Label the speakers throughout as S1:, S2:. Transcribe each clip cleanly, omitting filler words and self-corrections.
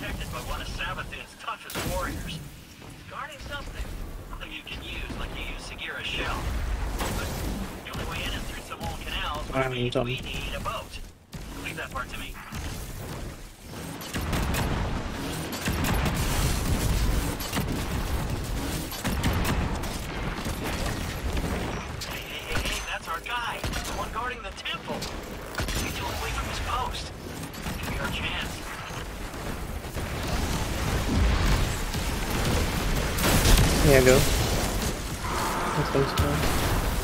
S1: protected by one of Savathun's toughest warriors. Guarding something you can use, like you use Sagira's shell. But the only way in is through some old canals, which means we need a boat. Leave that part to me. Hey, that's our guy. The one guarding the temple. He's still away from his post. Could be our chance.
S2: Yeah, go. That's what it's doing.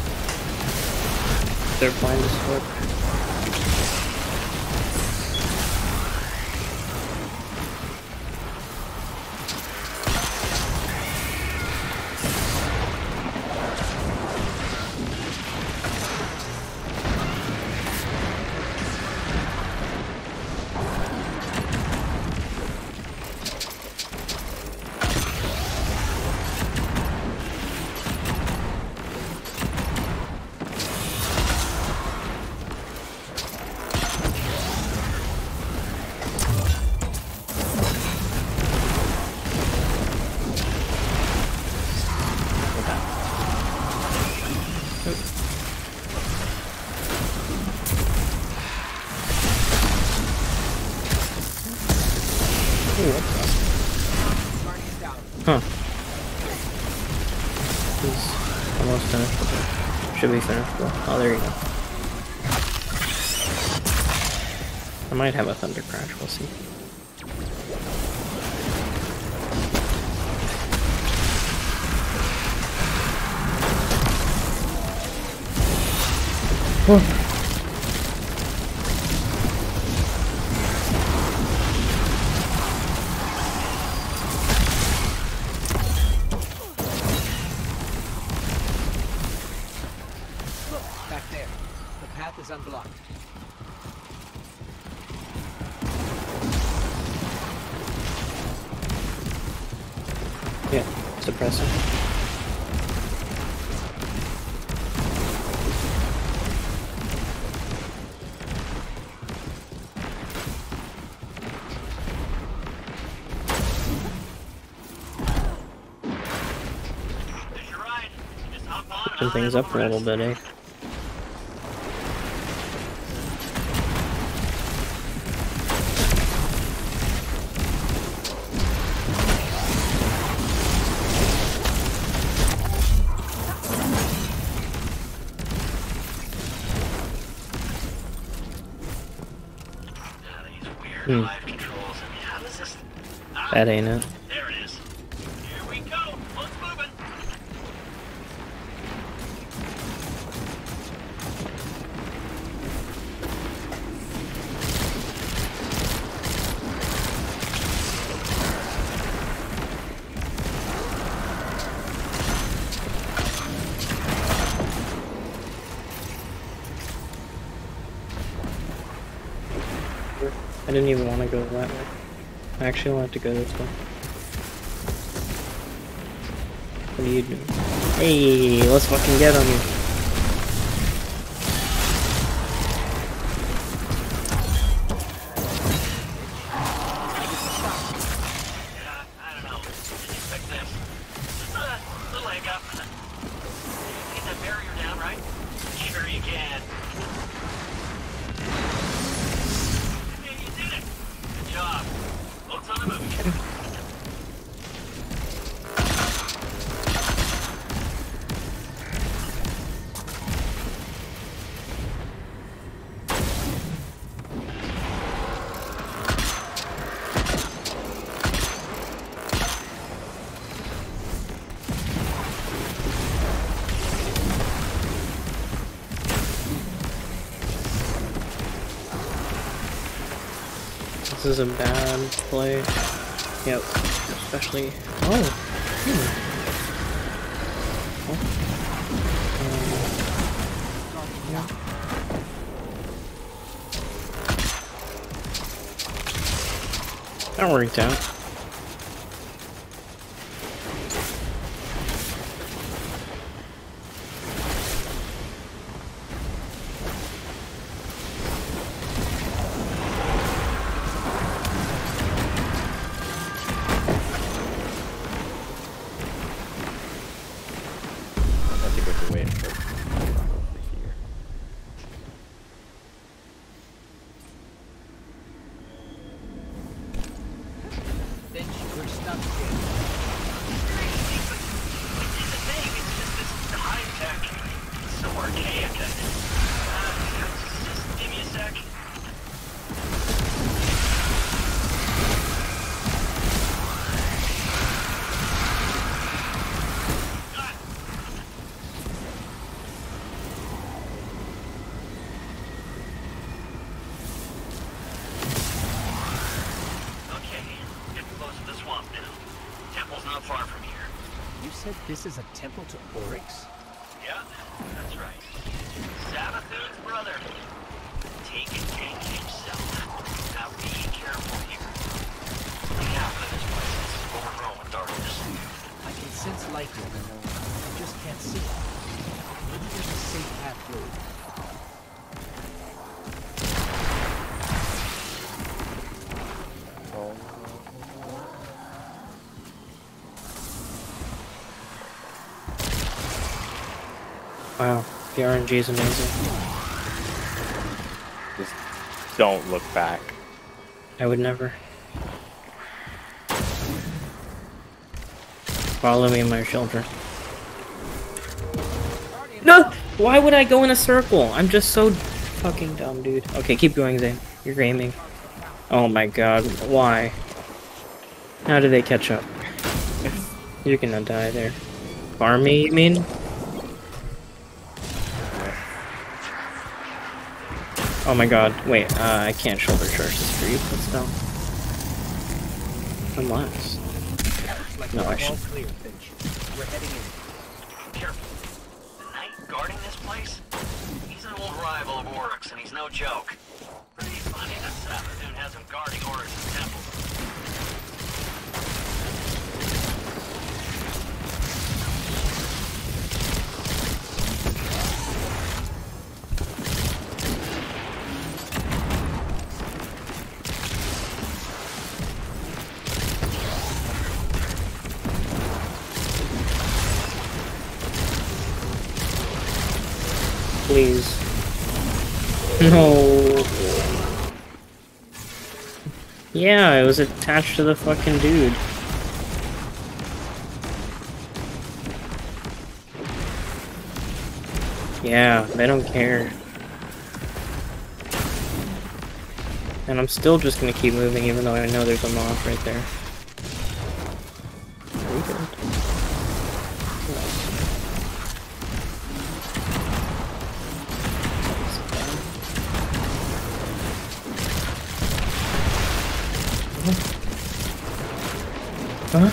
S2: They're blind as fuck. Huh. He's almost finished. Should be finished. Oh, there you go. I might have a thunder crash. We'll see. Oh.
S3: Is unblocked.
S2: Yeah, suppressing.
S1: There's your ride. Just hop on.
S2: Switching things up a little bit, eh?
S1: Live controls. How does this?
S2: That ain't it.
S1: There it is. Here we go. Let's move it.
S2: I didn't even want to go that way. I actually wanted to go this way. What are you doing? Hey, let's fucking get him.
S1: I don't know. Didn't expect this. Just a little leg up. Get that barrier down, right? Sure you can. Job. Boat's on the move.
S2: This is a bad play. Yep. Especially. Oh. Yeah. That worked out.
S3: about to get.
S1: Seriously, but it's a thing. It's just this high tech. It's so archaic. Just give me a sec.
S3: This is a temple to Oryx?
S1: Yeah, that's right. Savathun's brother. Taken king himself. Now be careful here. Half of this place is overgrown with darkness.
S3: I can sense light here, but I just can't see it. Maybe there's a safe path through.
S2: Wow, the RNG is amazing.
S4: Just don't look back.
S2: I would never. Follow me, my children. No! Why would I go in a circle? I'm just so fucking dumb, dude. Okay, keep going, Zane. You're aiming. Oh my god, why? How did they catch up? You're gonna die there. Farm me, you mean? Oh my god, wait, I can't shoulder charge this creep, let's go. Unless. No, I should.
S3: We're heading in.
S1: Careful. The knight guarding this place? He's an old rival of Oryx, and he's no joke. Pretty funny that Savathun has him guarding Oryx's temple.
S2: Please. No. Yeah, it was attached to the fucking dude. Yeah, they don't care. And I'm still just gonna keep moving even though I know there's a moth right there. Very good. Huh?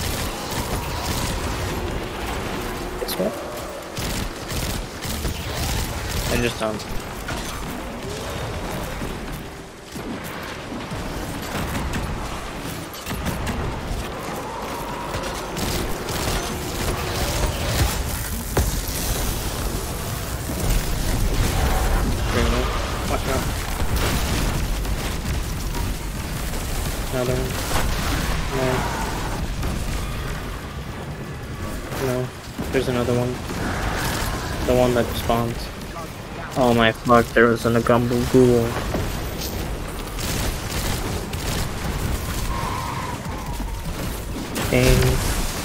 S2: Guess what? I just Watch out. Another one. No, there's another one. The one that spawns. Oh my fuck, there was an Agumbo Ghoul. Dang.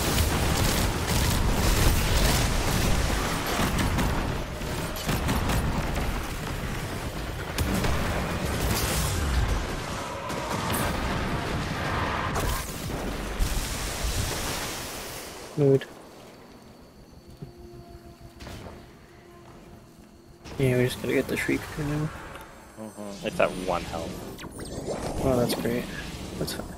S2: Mood. Yeah, we just gotta get the Shriek for now.
S4: It's at 1 health.
S2: Oh, that's great. That's fine.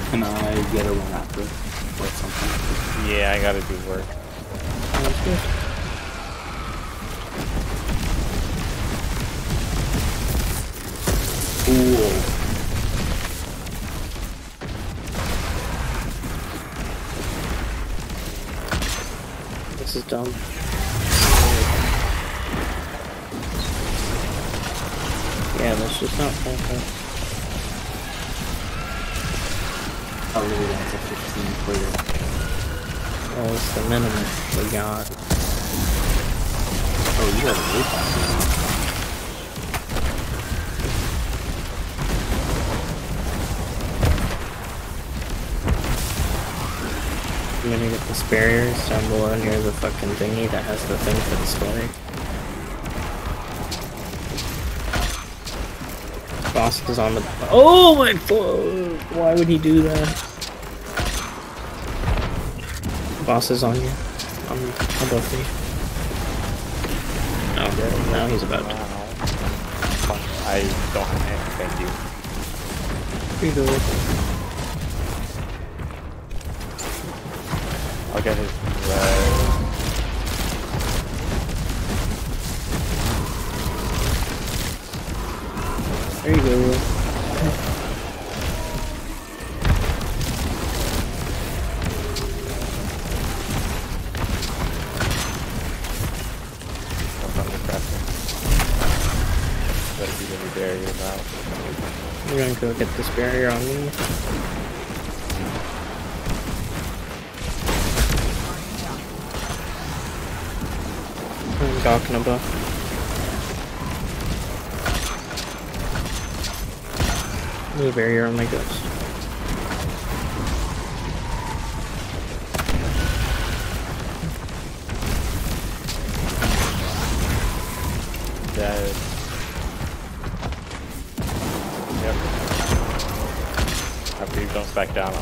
S5: Can I get a run after? Or something?
S4: Yeah, I gotta do work.
S2: Sounds good.
S5: Cool.
S2: This is dumb. Yeah, that's just not perfect.
S5: Oh, really? That's a 15 clear.
S2: Oh, it's the minimum we got.
S5: Oh, you got a really fast.
S2: I'm gonna get this barriers down below near the fucking thingy that has the thing for the story. Boss is on the. Oh my god! Why would he do that? Boss is on you. I'm above me. Oh, good. Now he's about to.
S4: I don't have anything, thank you.
S2: Pretty good.
S4: I'll get his red.
S2: There you go.
S4: Gotta beat any barriers out.
S2: I'm gonna go get this barrier on me. I'm talking about. There's a barrier on my ghost.
S4: Dead. Yep. After he jumps back down,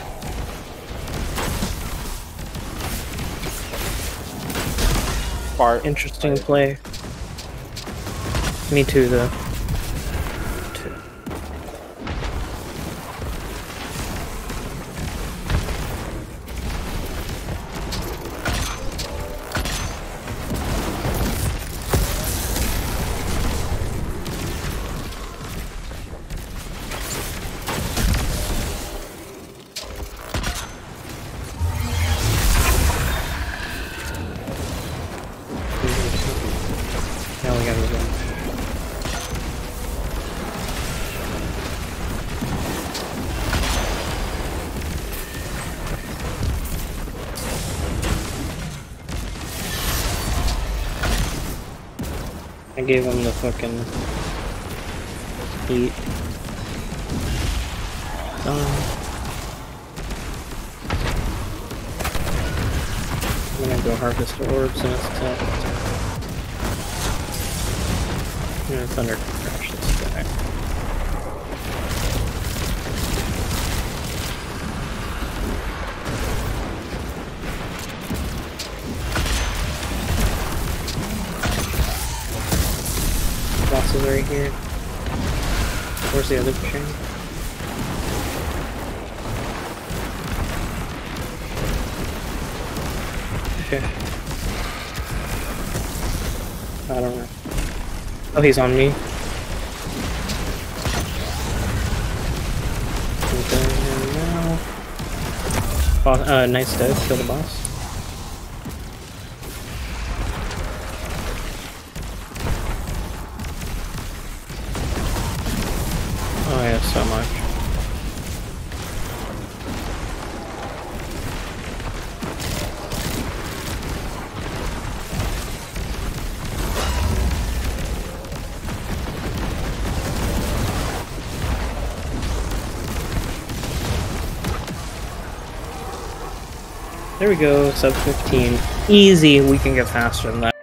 S4: Fart.
S2: Interesting play. Me too, though. Now we gotta go. I gave him the fucking heat. I'm gonna go harvest orbs in his tent. I'm gonna thunder crash this guy. Boss is right here. Where's the other chain? Okay. I don't know. Oh, he's on me. Okay, now. Boss, nice dead. Kill the boss. Oh, I have so much. There we go, sub 15. Easy, we can get faster than that.